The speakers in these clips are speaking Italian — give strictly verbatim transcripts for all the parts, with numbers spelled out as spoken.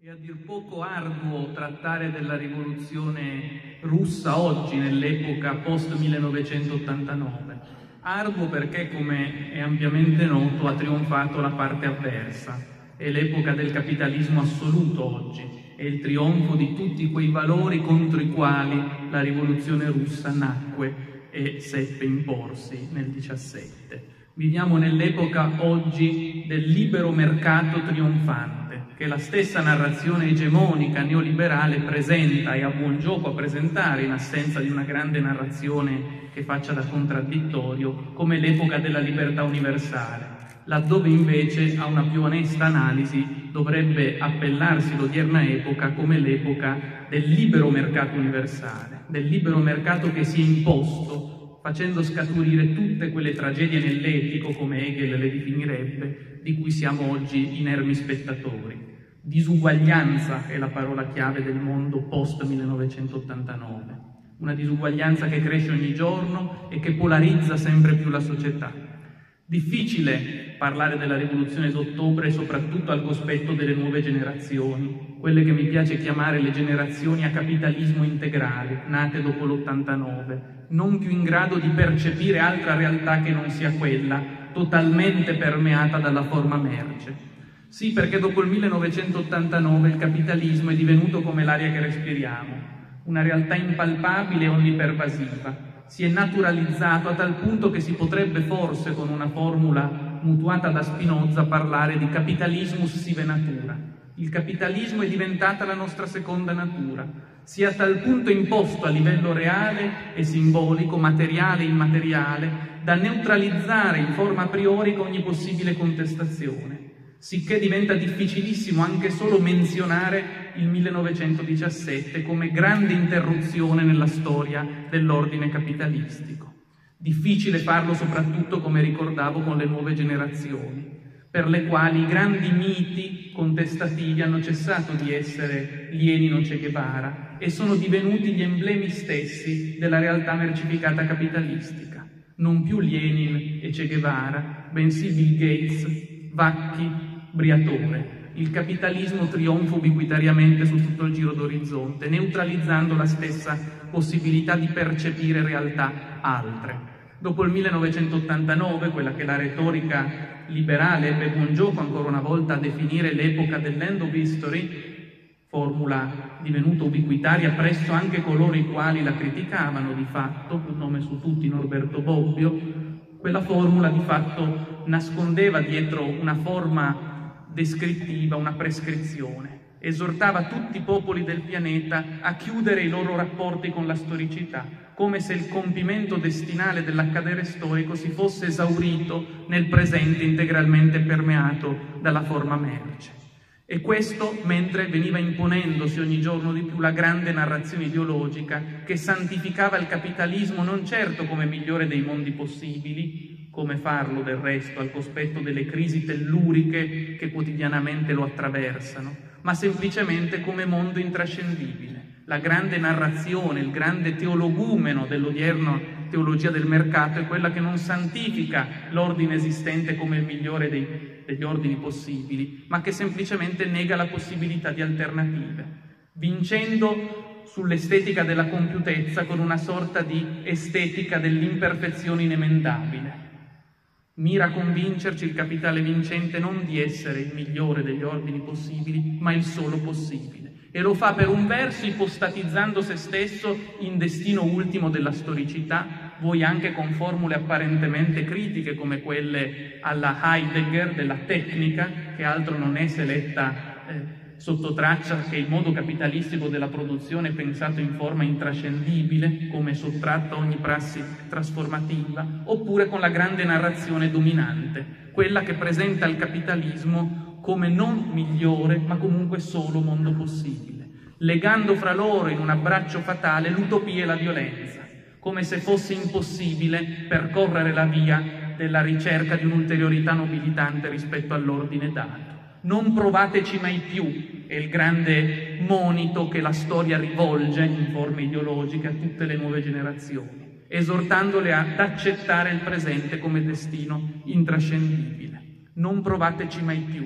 È a dir poco arduo trattare della rivoluzione russa oggi, nell'epoca post millenovecentottantanove. Arduo perché, come è ampiamente noto, ha trionfato la parte avversa. È l'epoca del capitalismo assoluto oggi, è il trionfo di tutti quei valori contro i quali la rivoluzione russa nacque e seppe imporsi nel diciassette. Viviamo nell'epoca oggi del libero mercato trionfante, che la stessa narrazione egemonica neoliberale presenta e ha buon gioco a presentare, in assenza di una grande narrazione che faccia da contraddittorio, come l'epoca della libertà universale, laddove invece a una più onesta analisi dovrebbe appellarsi l'odierna epoca come l'epoca del libero mercato universale, del libero mercato che si è imposto facendo scaturire tutte quelle tragedie nell'etico, come Hegel le definirebbe, di cui siamo oggi inermi spettatori. Disuguaglianza è la parola chiave del mondo post millenovecentottantanove, una disuguaglianza che cresce ogni giorno e che polarizza sempre più la società. Difficile parlare della rivoluzione d'ottobre soprattutto al cospetto delle nuove generazioni, quelle che mi piace chiamare le generazioni a capitalismo integrale, nate dopo l'ottantanove, non più in grado di percepire altra realtà che non sia quella, totalmente permeata dalla forma merce. Sì, perché dopo il millenovecentottantanove il capitalismo è divenuto come l'aria che respiriamo, una realtà impalpabile e onnipervasiva. Si è naturalizzato a tal punto che si potrebbe forse, con una formula mutuata da Spinoza, parlare di capitalismus sive natura. Il capitalismo è diventata la nostra seconda natura, si è a tal punto imposto a livello reale e simbolico, materiale e immateriale, da neutralizzare in forma priorica ogni possibile contestazione, sicché diventa difficilissimo anche solo menzionare il millenovecentodiciassette come grande interruzione nella storia dell'ordine capitalistico. Difficile farlo soprattutto, come ricordavo, con le nuove generazioni, per le quali i grandi miti contestativi hanno cessato di essere Lenin o Che Guevara e sono divenuti gli emblemi stessi della realtà mercificata capitalistica. Non più Lenin e Che Guevara, bensì Bill Gates, Vacchi, Briatore. Il capitalismo trionfa ubiquitariamente su tutto il giro d'orizzonte, neutralizzando la stessa possibilità di percepire realtà altre. Dopo il millenovecentottantanove, quella che la retorica liberale ebbe buon gioco ancora una volta a definire l'epoca dell'end of history, formula divenuta ubiquitaria presso anche coloro i quali la criticavano di fatto, un nome su tutti Norberto Bobbio, quella formula di fatto nascondeva dietro una forma descrittiva una prescrizione, esortava tutti i popoli del pianeta a chiudere i loro rapporti con la storicità, come se il compimento destinale dell'accadere storico si fosse esaurito nel presente integralmente permeato dalla forma merce. E questo mentre veniva imponendosi ogni giorno di più la grande narrazione ideologica che santificava il capitalismo non certo come migliore dei mondi possibili, come farlo del resto al cospetto delle crisi telluriche che quotidianamente lo attraversano, ma semplicemente come mondo intrascendibile. La grande narrazione, il grande teologumeno dell'odierna teologia del mercato è quella che non santifica l'ordine esistente come il migliore dei, degli ordini possibili, ma che semplicemente nega la possibilità di alternative, vincendo sull'estetica della compiutezza con una sorta di estetica dell'imperfezione inemendabile. Mira a convincerci il capitale vincente non di essere il migliore degli ordini possibili, ma il solo possibile. E lo fa per un verso ipostatizzando se stesso in destino ultimo della storicità, voi anche con formule apparentemente critiche come quelle alla Heidegger della tecnica, che altro non è se letta eh, sotto traccia che il modo capitalistico della produzione è pensato in forma intrascendibile, come sottratto a ogni prassi trasformativa, oppure con la grande narrazione dominante, quella che presenta il capitalismo come non migliore, ma comunque solo mondo possibile, legando fra loro in un abbraccio fatale l'utopia e la violenza, come se fosse impossibile percorrere la via della ricerca di un'ulteriorità nobilitante rispetto all'ordine dato. Non provateci mai più, è il grande monito che la storia rivolge in forme ideologiche a tutte le nuove generazioni, esortandole ad accettare il presente come destino intrascendibile. Non provateci mai più.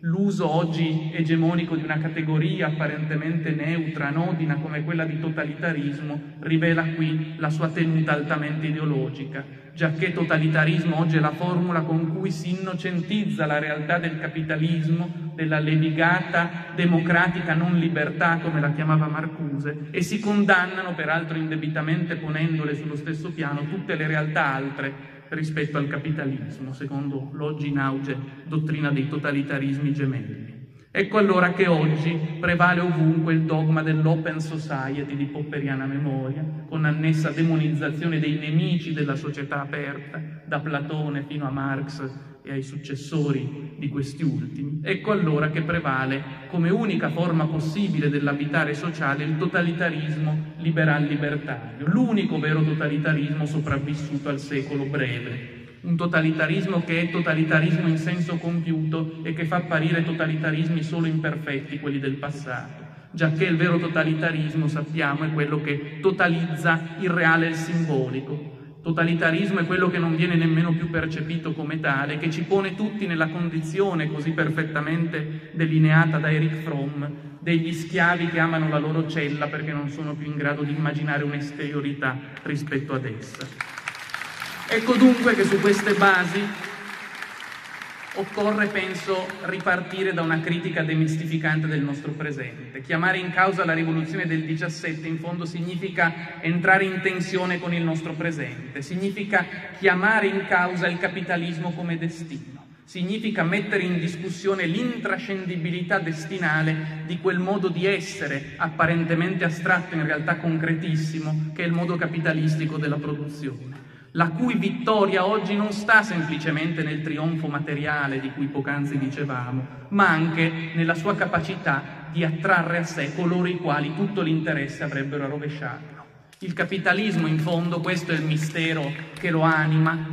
l'uso oggi egemonico di una categoria apparentemente neutra, anodina come quella di totalitarismo, rivela qui la sua tenuta altamente ideologica, giacché totalitarismo oggi è la formula con cui si innocentizza la realtà del capitalismo, della levigata democratica non libertà, come la chiamava Marcuse, e si condannano, peraltro indebitamente ponendole sullo stesso piano, tutte le realtà altre rispetto al capitalismo, secondo l'oggi in auge dottrina dei totalitarismi gemelli. Ecco allora che oggi prevale ovunque il dogma dell'open society di popperiana memoria, con annessa demonizzazione dei nemici della società aperta, da Platone fino a Marx e ai successori di questi ultimi. Ecco allora che prevale come unica forma possibile dell'abitare sociale il totalitarismo liberal-libertario, l'unico vero totalitarismo sopravvissuto al secolo breve. Un totalitarismo che è totalitarismo in senso compiuto e che fa apparire totalitarismi solo imperfetti, quelli del passato, giacché il vero totalitarismo, sappiamo, è quello che totalizza il reale e il simbolico. Totalitarismo è quello che non viene nemmeno più percepito come tale, che ci pone tutti nella condizione così perfettamente delineata da Erich Fromm degli schiavi che amano la loro cella perché non sono più in grado di immaginare un'esteriorità rispetto ad essa. Ecco dunque che su queste basi occorre, penso, ripartire da una critica demistificante del nostro presente. Chiamare in causa la rivoluzione del diciassette in fondo significa entrare in tensione con il nostro presente, significa chiamare in causa il capitalismo come destino, significa mettere in discussione l'intrascendibilità destinale di quel modo di essere, apparentemente astratto, in realtà concretissimo, che è il modo capitalistico della produzione, la cui vittoria oggi non sta semplicemente nel trionfo materiale di cui poc'anzi dicevamo, ma anche nella sua capacità di attrarre a sé coloro i quali tutto l'interesse avrebbero a rovesciarlo. Il capitalismo, in fondo, questo è il mistero che lo anima,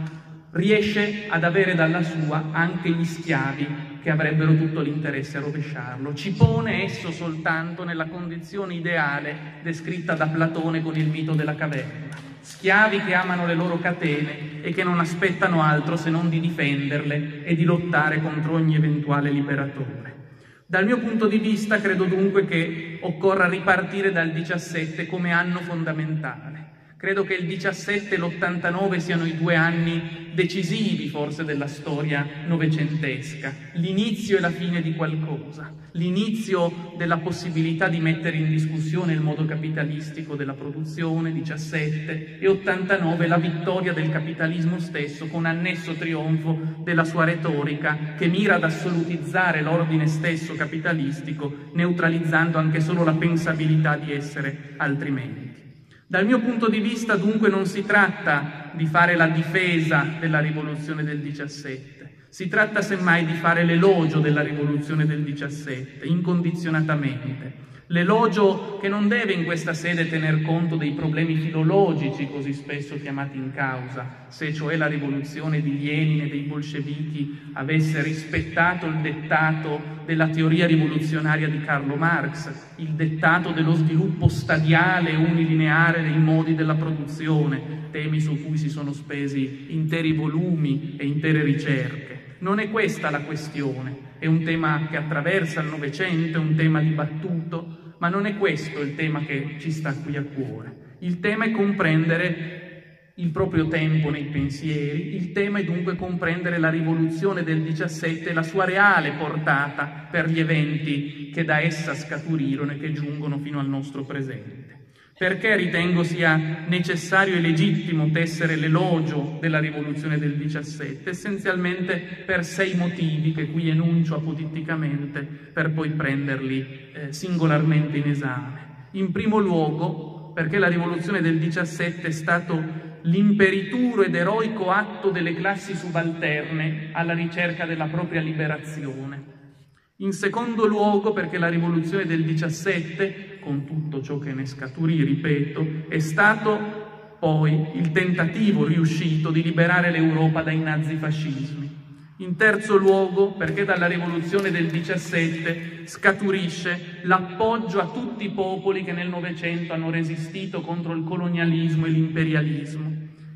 riesce ad avere dalla sua anche gli schiavi che avrebbero tutto l'interesse a rovesciarlo. Ci pone esso soltanto nella condizione ideale descritta da Platone con il mito della caverna. Schiavi che amano le loro catene e che non aspettano altro se non di difenderle e di lottare contro ogni eventuale liberatore. Dal mio punto di vista credo dunque che occorra ripartire dal diciassette come anno fondamentale. Credo che il diciassette e l'ottantanove siano i due anni decisivi forse della storia novecentesca, l'inizio e la fine di qualcosa, l'inizio della possibilità di mettere in discussione il modo capitalistico della produzione, diciassette, e ottantanove la vittoria del capitalismo stesso con annesso trionfo della sua retorica che mira ad assolutizzare l'ordine stesso capitalistico, neutralizzando anche solo la pensabilità di essere altrimenti. Dal mio punto di vista, dunque, non si tratta di fare la difesa della rivoluzione del diciassette, si tratta semmai di fare l'elogio della rivoluzione del diciassette, incondizionatamente. L'elogio che non deve in questa sede tener conto dei problemi filologici così spesso chiamati in causa, se cioè la rivoluzione di Lenin e dei bolscevichi avesse rispettato il dettato della teoria rivoluzionaria di Carlo Marx, il dettato dello sviluppo stadiale e unilineare dei modi della produzione, temi su cui si sono spesi interi volumi e intere ricerche. Non è questa la questione. È un tema che attraversa il Novecento, è un tema dibattuto, ma non è questo il tema che ci sta qui a cuore. Il tema è comprendere il proprio tempo nei pensieri, il tema è dunque comprendere la rivoluzione del diciassette e la sua reale portata per gli eventi che da essa scaturirono e che giungono fino al nostro presente. Perché ritengo sia necessario e legittimo tessere l'elogio della rivoluzione del diciassette? Essenzialmente per sei motivi che qui enuncio apoditticamente per poi prenderli eh, singolarmente in esame. In primo luogo, perché la rivoluzione del diciassette è stato l'imperituro ed eroico atto delle classi subalterne alla ricerca della propria liberazione. In secondo luogo, perché la rivoluzione del diciassette, con tutto ciò che ne scaturì, ripeto, è stato poi il tentativo riuscito di liberare l'Europa dai nazifascismi. In terzo luogo, perché dalla rivoluzione del diciassette scaturisce l'appoggio a tutti i popoli che nel Novecento hanno resistito contro il colonialismo e l'imperialismo.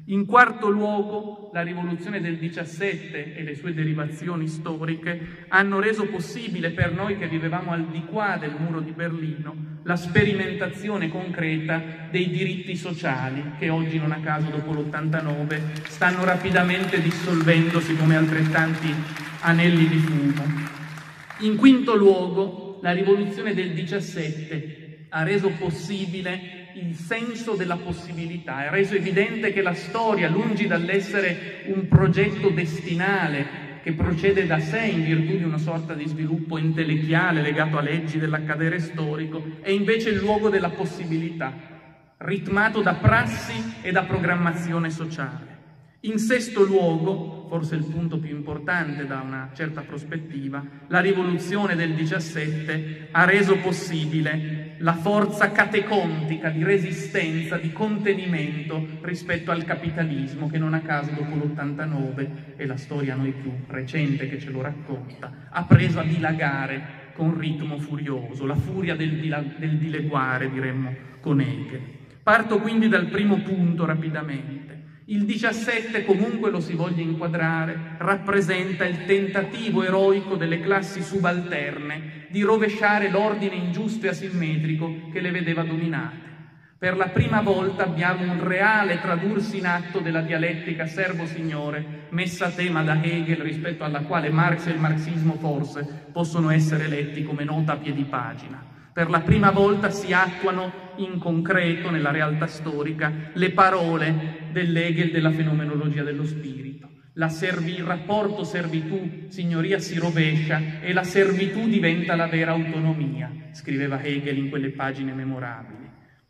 In quarto luogo, la rivoluzione del diciassette e le sue derivazioni storiche hanno reso possibile per noi che vivevamo al di qua del muro di Berlino la sperimentazione concreta dei diritti sociali che oggi, non a caso, dopo l'ottantanove, stanno rapidamente dissolvendosi come altrettanti anelli di fumo. In quinto luogo, la rivoluzione del diciassette ha reso possibile il senso della possibilità, ha reso evidente che la storia, lungi dall'essere un progetto destinale che procede da sé in virtù di una sorta di sviluppo entelechiale legato a leggi dell'accadere storico, è invece il luogo della possibilità, ritmato da prassi e da programmazione sociale. In sesto luogo, forse il punto più importante da una certa prospettiva, la rivoluzione del diciassette ha reso possibile la forza catecontica di resistenza, di contenimento rispetto al capitalismo che, non a caso, dopo l'ottantanove, e la storia a noi più recente che ce lo racconta, ha preso a dilagare con ritmo furioso, la furia del, del dileguare, diremmo con Hegel. Parto quindi dal primo punto rapidamente. Il diciassette, comunque lo si voglia inquadrare, rappresenta il tentativo eroico delle classi subalterne di rovesciare l'ordine ingiusto e asimmetrico che le vedeva dominate. Per la prima volta abbiamo un reale tradursi in atto della dialettica servo-signore messa a tema da Hegel, rispetto alla quale Marx e il marxismo forse possono essere letti come nota a piedi pagina. Per la prima volta si attuano in concreto, nella realtà storica, le parole dell'Hegel della fenomenologia dello spirito. La servi, il rapporto servitù-signoria si rovescia e la servitù diventa la vera autonomia, scriveva Hegel in quelle pagine memorabili,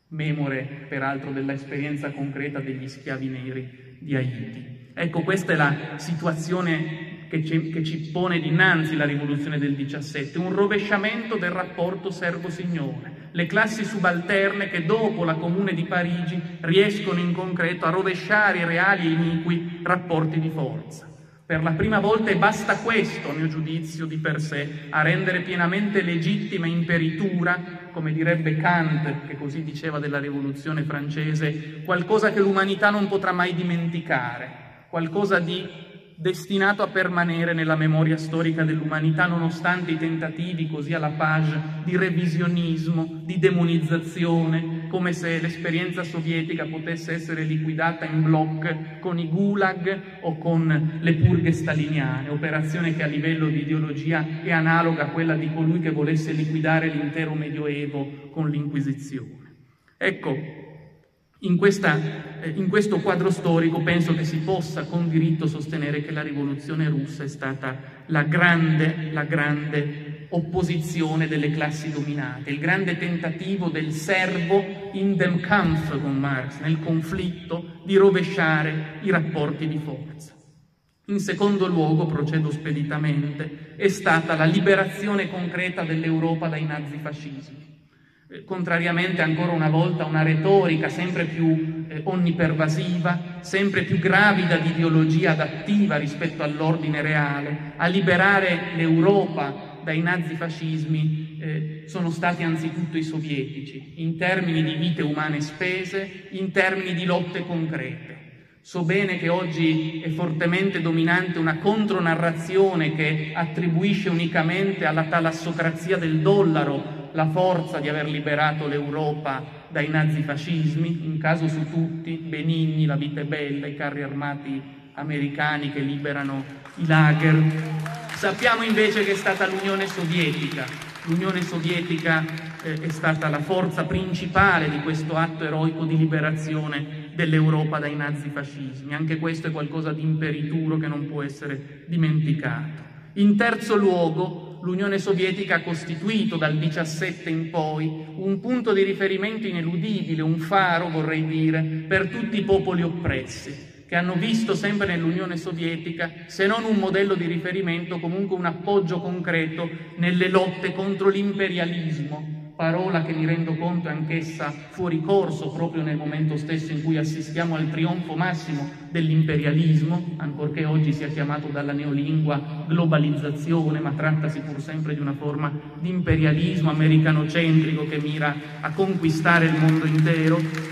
memore peraltro dell'esperienza concreta degli schiavi neri di Haiti. Ecco, questa è la situazione che ci, che ci pone dinanzi la rivoluzione del diciassette, un rovesciamento del rapporto servo-signore. Le classi subalterne che dopo la Comune di Parigi riescono in concreto a rovesciare i reali e iniqui rapporti di forza. Per la prima volta, e basta questo, a mio giudizio, di per sé, a rendere pienamente legittima imperitura, come direbbe Kant, che così diceva della rivoluzione francese, qualcosa che l'umanità non potrà mai dimenticare, qualcosa di destinato a permanere nella memoria storica dell'umanità, nonostante i tentativi, così alla page, di revisionismo, di demonizzazione, come se l'esperienza sovietica potesse essere liquidata in bloc con i gulag o con le purghe staliniane, operazione che a livello di ideologia è analoga a quella di colui che volesse liquidare l'intero Medioevo con l'Inquisizione. Ecco, In, questa, eh, in questo quadro storico penso che si possa con diritto sostenere che la rivoluzione russa è stata la grande, la grande opposizione delle classi dominate, il grande tentativo del servo in dem Kampf con Marx, nel conflitto, di rovesciare i rapporti di forza. In secondo luogo, procedo speditamente, è stata la liberazione concreta dell'Europa dai nazifascismi. Contrariamente ancora una volta a una retorica sempre più eh, onnipervasiva, sempre più gravida di ideologia adattiva rispetto all'ordine reale, a liberare l'Europa dai nazifascismi eh, sono stati anzitutto i sovietici, in termini di vite umane spese, in termini di lotte concrete. So bene che oggi è fortemente dominante una contronarrazione che attribuisce unicamente alla talassocrazia del dollaro la forza di aver liberato l'Europa dai nazifascismi, in caso su tutti Benigni, La vita è bella, i carri armati americani che liberano i lager. Sappiamo invece che è stata l'Unione Sovietica. L'Unione Sovietica eh, è stata la forza principale di questo atto eroico di liberazione dell'Europa dai nazifascismi. Anche questo è qualcosa di imperituro che non può essere dimenticato. In terzo luogo, l'Unione Sovietica ha costituito dal diciassette in poi un punto di riferimento ineludibile, un faro, vorrei dire, per tutti i popoli oppressi, che hanno visto sempre nell'Unione Sovietica, se non un modello di riferimento, comunque un appoggio concreto nelle lotte contro l'imperialismo, parola che mi rendo conto è anch'essa fuori corso proprio nel momento stesso in cui assistiamo al trionfo massimo dell'imperialismo, ancorché oggi sia chiamato dalla neolingua globalizzazione, ma trattasi pur sempre di una forma di imperialismo americanocentrico che mira a conquistare il mondo intero.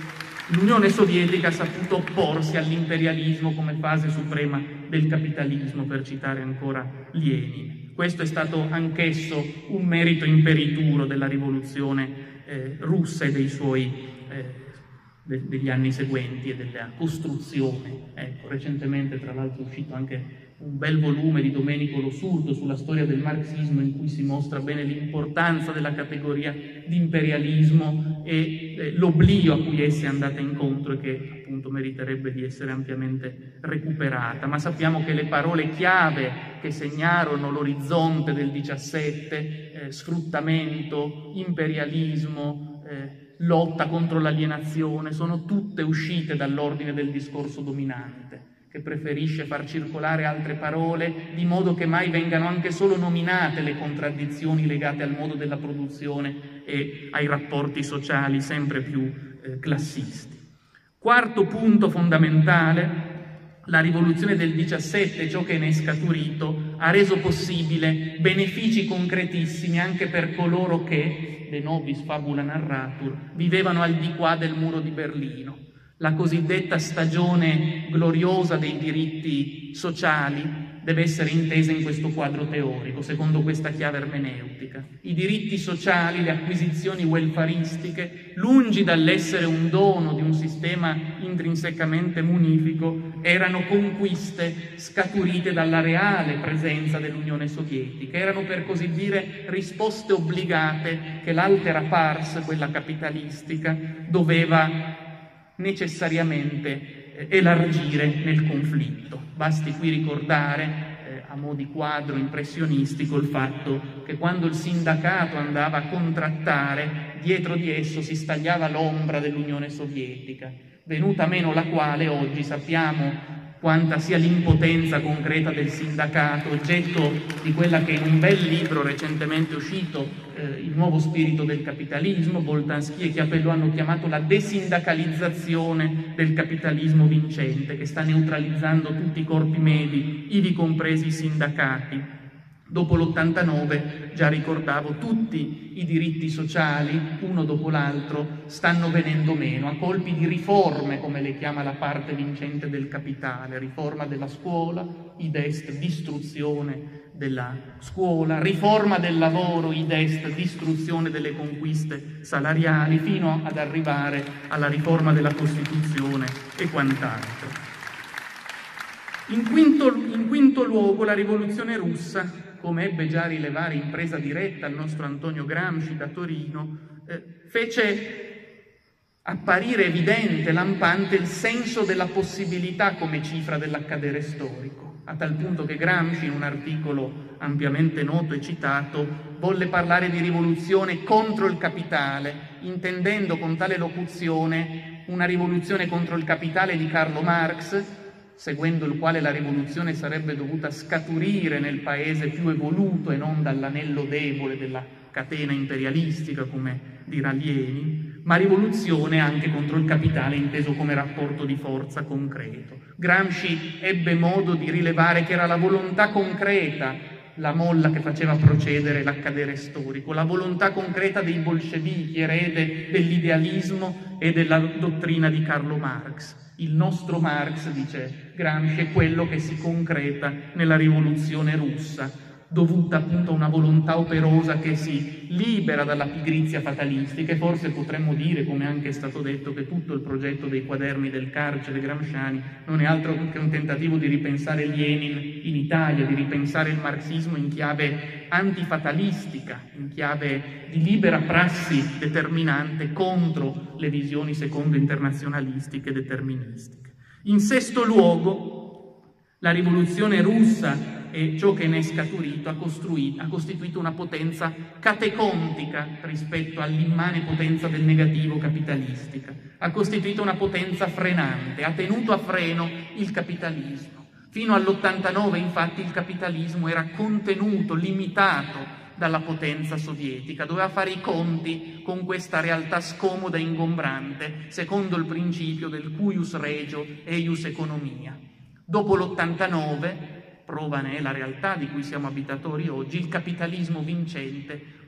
l'Unione Sovietica ha saputo opporsi all'imperialismo come fase suprema del capitalismo, per citare ancora Lenin. Questo è stato anch'esso un merito imperituro della rivoluzione eh, russa e dei suoi eh, de degli anni seguenti e della costruzione. Ecco, recentemente tra l'altro è uscito anche un bel volume di Domenico Lo Surdo sulla storia del marxismo, in cui si mostra bene l'importanza della categoria di imperialismo e eh, l'oblio a cui essa è andata incontro e che appunto meriterebbe di essere ampiamente recuperata. Ma sappiamo che le parole chiave che segnarono l'orizzonte del diciassette, eh, sfruttamento, imperialismo, eh, lotta contro l'alienazione, sono tutte uscite dall'ordine del discorso dominante, che preferisce far circolare altre parole di modo che mai vengano anche solo nominate le contraddizioni legate al modo della produzione e ai rapporti sociali sempre più eh, classisti. Quarto punto fondamentale: la rivoluzione del diciassette, ciò che ne è scaturito, ha reso possibile benefici concretissimi anche per coloro che, de nobis fabula narratur, vivevano al di qua del muro di Berlino. La cosiddetta stagione gloriosa dei diritti sociali deve essere intesa in questo quadro teorico, secondo questa chiave ermeneutica. I diritti sociali, le acquisizioni welfaristiche, lungi dall'essere un dono di un sistema intrinsecamente munifico, erano conquiste scaturite dalla reale presenza dell'Unione Sovietica, erano per così dire risposte obbligate che l'altera pars, quella capitalistica, doveva necessariamente eh, elargire nel conflitto. Basti qui ricordare, eh, a mo' di quadro impressionistico, il fatto che quando il sindacato andava a contrattare, dietro di esso si stagliava l'ombra dell'Unione Sovietica, venuta meno la quale oggi sappiamo quanta sia l'impotenza concreta del sindacato, oggetto di quella che in un bel libro recentemente uscito, eh, Il nuovo spirito del capitalismo, Boltanski e Chiapello hanno chiamato la desindacalizzazione del capitalismo vincente, che sta neutralizzando tutti i corpi medi, ivi compresi i sindacati. Dopo l'ottantanove, già ricordavo, tutti i diritti sociali, uno dopo l'altro, stanno venendo meno, a colpi di riforme, come le chiama la parte vincente del capitale: riforma della scuola, id est distruzione della scuola, riforma del lavoro, id est distruzione delle conquiste salariali, fino ad arrivare alla riforma della Costituzione e quant'altro. In quinto, in quinto luogo, la rivoluzione russa, come ebbe già a rilevare in presa diretta il nostro Antonio Gramsci da Torino, eh, fece apparire evidente, lampante, il senso della possibilità come cifra dell'accadere storico, a tal punto che Gramsci, in un articolo ampiamente noto e citato, volle parlare di rivoluzione contro il capitale, intendendo con tale locuzione una rivoluzione contro il capitale di Karl Marx, seguendo il quale la rivoluzione sarebbe dovuta scaturire nel paese più evoluto e non dall'anello debole della catena imperialistica, come dirà Lenin, ma rivoluzione anche contro il capitale inteso come rapporto di forza concreto. Gramsci ebbe modo di rilevare che era la volontà concreta la molla che faceva procedere l'accadere storico, la volontà concreta dei bolscevichi, erede dell'idealismo e della dottrina di Karl Marx. Il nostro Marx, dice Gramsci, è quello che si concreta nella rivoluzione russa, dovuta appunto a una volontà operosa che si libera dalla pigrizia fatalistica, e forse potremmo dire, come anche è stato detto, che tutto il progetto dei quaderni del carcere gramsciani non è altro che un tentativo di ripensare Lenin in Italia, di ripensare il marxismo in chiave antifatalistica, in chiave di libera prassi determinante contro le visioni secondo internazionalistiche e deterministiche. In sesto luogo, la rivoluzione russa e ciò che ne è scaturito ha, costruito, ha costituito una potenza catecontica rispetto all'immane potenza del negativo capitalistica, ha costituito una potenza frenante, ha tenuto a freno il capitalismo. Fino all'ottantanove, infatti, il capitalismo era contenuto, limitato dalla potenza sovietica, doveva fare i conti con questa realtà scomoda e ingombrante, secondo il principio del cuius regio eius economia. Dopo l'ottantanove, prova ne è la realtà di cui siamo abitatori oggi, il capitalismo vincente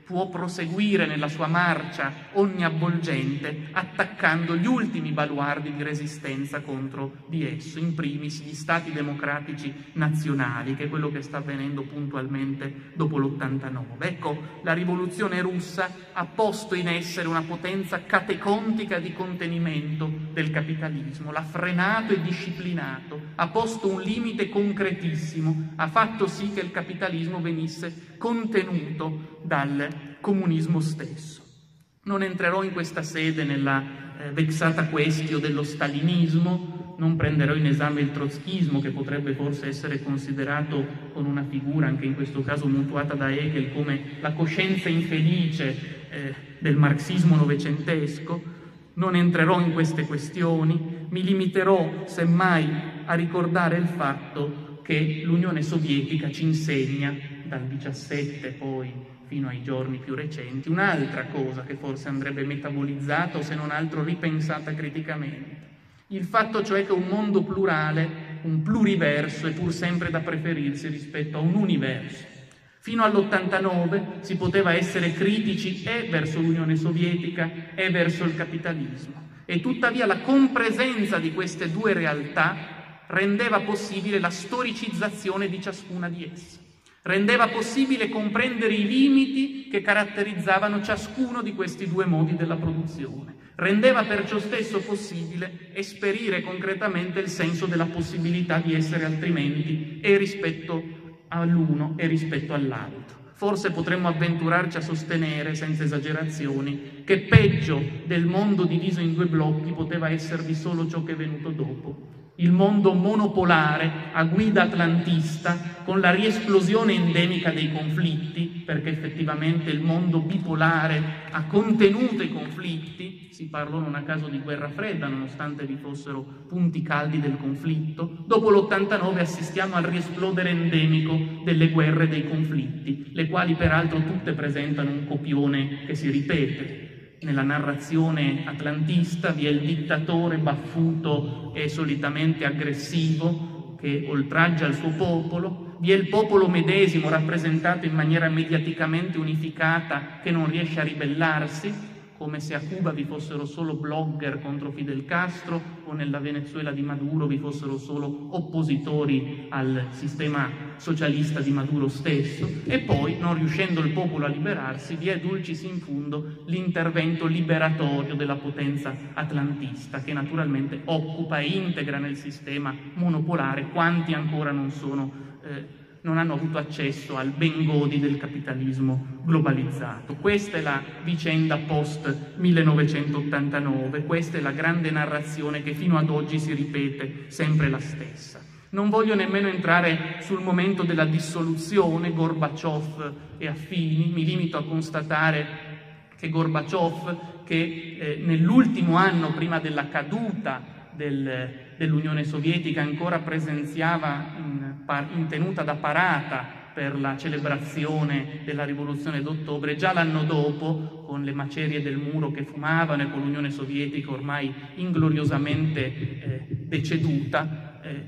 può proseguire nella sua marcia onniavvolgente attaccando gli ultimi baluardi di resistenza contro di esso, in primis gli stati democratici nazionali, che è quello che sta avvenendo puntualmente dopo l'ottantanove. Ecco, la rivoluzione russa ha posto in essere una potenza catecontica di contenimento del capitalismo, l'ha frenato e disciplinato, ha posto un limite concretissimo, ha fatto sì che il capitalismo venisse contenuto dal comunismo stesso. Non entrerò in questa sede nella eh, vexata questione dello stalinismo, non prenderò in esame il trotskismo, che potrebbe forse essere considerato con una figura, anche in questo caso mutuata da Hegel, come la coscienza infelice eh, del marxismo novecentesco. Non entrerò in queste questioni, mi limiterò semmai a ricordare il fatto che l'Unione Sovietica ci insegna, dal diciassette poi fino ai giorni più recenti, un'altra cosa che forse andrebbe metabolizzata o se non altro ripensata criticamente. Il fatto cioè che un mondo plurale, un pluriverso, è pur sempre da preferirsi rispetto a un universo. Fino all'ottantanove si poteva essere critici e verso l'Unione Sovietica e verso il capitalismo, e tuttavia la compresenza di queste due realtà rendeva possibile la storicizzazione di ciascuna di esse. Rendeva possibile comprendere i limiti che caratterizzavano ciascuno di questi due modi della produzione. Rendeva perciò stesso possibile esperire concretamente il senso della possibilità di essere altrimenti e rispetto all'uno e rispetto all'altro. Forse potremmo avventurarci a sostenere, senza esagerazioni, che peggio del mondo diviso in due blocchi poteva esservi solo ciò che è venuto dopo. Il mondo monopolare a guida atlantista, con la riesplosione endemica dei conflitti, perché effettivamente il mondo bipolare ha contenuto i conflitti, si parlò non a caso di guerra fredda, nonostante vi fossero punti caldi del conflitto. Dopo l'ottantanove assistiamo al riesplodere endemico delle guerre e dei conflitti, le quali peraltro tutte presentano un copione che si ripete. Nella narrazione atlantista vi è il dittatore baffuto e solitamente aggressivo che oltraggia il suo popolo, vi è il popolo medesimo rappresentato in maniera mediaticamente unificata che non riesce a ribellarsi, come se a Cuba vi fossero solo blogger contro Fidel Castro o nella Venezuela di Maduro vi fossero solo oppositori al sistema socialista di Maduro stesso. E poi, non riuscendo il popolo a liberarsi, vi è dulcis in fundo l'intervento liberatorio della potenza atlantista, che naturalmente occupa e integra nel sistema monopolare quanti ancora non sono eh, non hanno avuto accesso al bengodi del capitalismo globalizzato. Questa è la vicenda post millenovecentottantanove, questa è la grande narrazione che fino ad oggi si ripete sempre la stessa. Non voglio nemmeno entrare sul momento della dissoluzione, Gorbaciov e affini, mi limito a constatare che Gorbaciov, che eh, nell'ultimo anno prima della caduta del, dell'Unione Sovietica ancora presenziava in, in tenuta da parata per la celebrazione della rivoluzione d'ottobre, già l'anno dopo, con le macerie del muro che fumavano e con l'Unione Sovietica ormai ingloriosamente eh, deceduta, eh,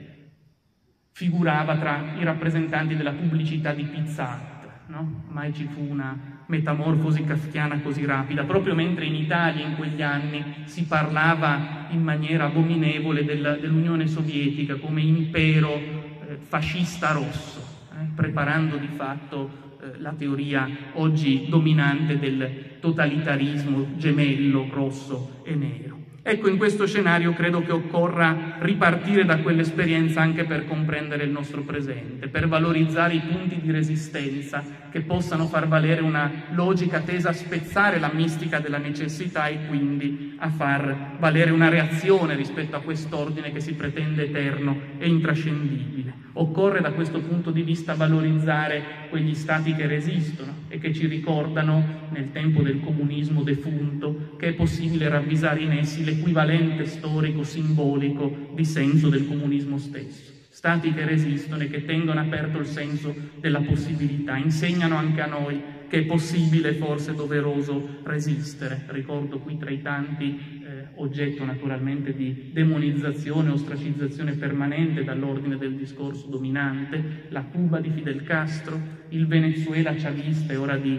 figurava tra i rappresentanti della pubblicità di Pizza Hut, no? Mai ci fu una metamorfosi kafkiana così rapida, proprio mentre in Italia in quegli anni si parlava in maniera abominevole del, dell'Unione Sovietica come impero eh, fascista rosso, eh, preparando di fatto eh, la teoria oggi dominante del totalitarismo gemello rosso e nero. Ecco, in questo scenario credo che occorra ripartire da quell'esperienza anche per comprendere il nostro presente, per valorizzare i punti di resistenza che possano far valere una logica tesa a spezzare la mistica della necessità e quindi a far valere una reazione rispetto a quest'ordine che si pretende eterno e intrascendibile. Occorre da questo punto di vista valorizzare quegli stati che resistono e che ci ricordano, nel tempo del comunismo defunto, che è possibile ravvisare in essi l'equivalente storico, simbolico di senso del comunismo stesso. Stati che resistono e che tengono aperto il senso della possibilità, insegnano anche a noi che è possibile, forse doveroso, resistere. Ricordo qui tra i tanti eh, oggetto naturalmente di demonizzazione e ostracizzazione permanente dall'ordine del discorso dominante, la Cuba di Fidel Castro, il Venezuela chavista e ora di eh,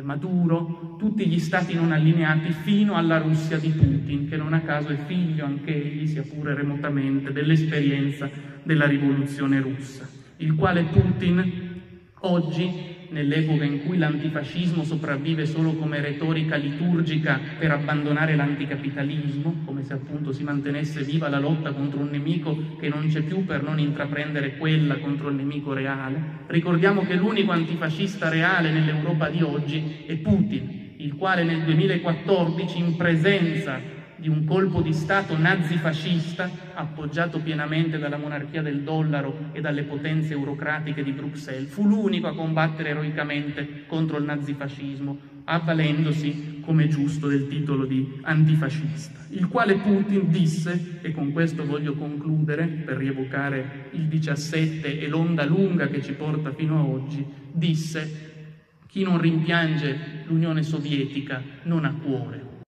eh, Maduro, tutti gli stati non allineati fino alla Russia di Putin, che non a caso è figlio anche egli, sia pure remotamente, dell'esperienza della rivoluzione russa, il quale Putin oggi, nell'epoca in cui l'antifascismo sopravvive solo come retorica liturgica per abbandonare l'anticapitalismo, come se appunto si mantenesse viva la lotta contro un nemico che non c'è più per non intraprendere quella contro il nemico reale. Ricordiamo che l'unico antifascista reale nell'Europa di oggi è Putin, il quale nel duemilaquattordici, in presenza di un colpo di Stato nazifascista, appoggiato pienamente dalla monarchia del dollaro e dalle potenze eurocratiche di Bruxelles, fu l'unico a combattere eroicamente contro il nazifascismo, avvalendosi, come giusto, del titolo di antifascista, il quale Putin disse, e con questo voglio concludere per rievocare il diciassette e l'onda lunga che ci porta fino a oggi, disse: chi non rimpiange l'Unione Sovietica non ha cuore.